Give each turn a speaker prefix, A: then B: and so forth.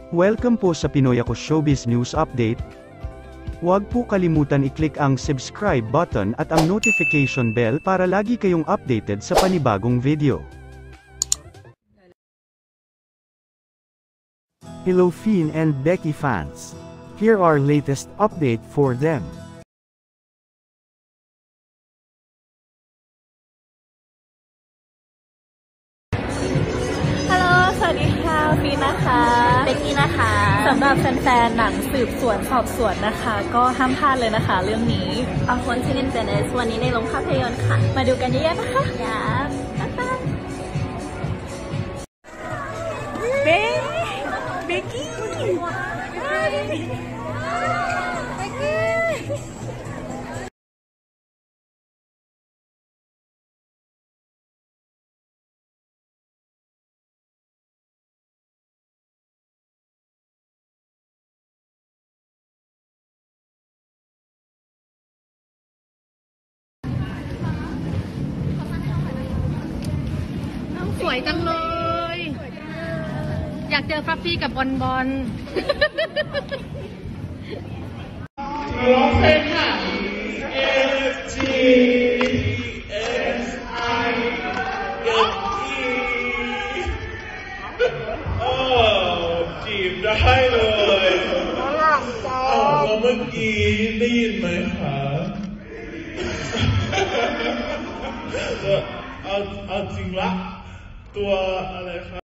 A: Welcome po sa Pinoy Ako Showbiz News Update. Huwag po kalimutan i-click ang subscribe button at ang notification bell para lagi kayong updated sa panibagong video. Hello Finn and Becky fans. Here are latest update for them.
B: สวัสดีค่ะฟีนะคะเบกกี้นะคะสำหรับแฟนๆหนังสืบสวนสอบสวนนะคะก็ห้ามพลาดเลยนะคะเรื่องนี้ A Haunted in Venice วันนี้ในโรงภาพยนตร์ค่ะมาดูกันเยอะๆนะคะอย่าเบกกี้
C: สวยจังเลยอยากเจอฟรัฟฟี่กับบอล
D: ร้องเพลงค่ะ F G S I F E โอ้จีบได้เลยเมื่อกี้ได้ยินไหมคะเอาจริงละตัวอะไรคะ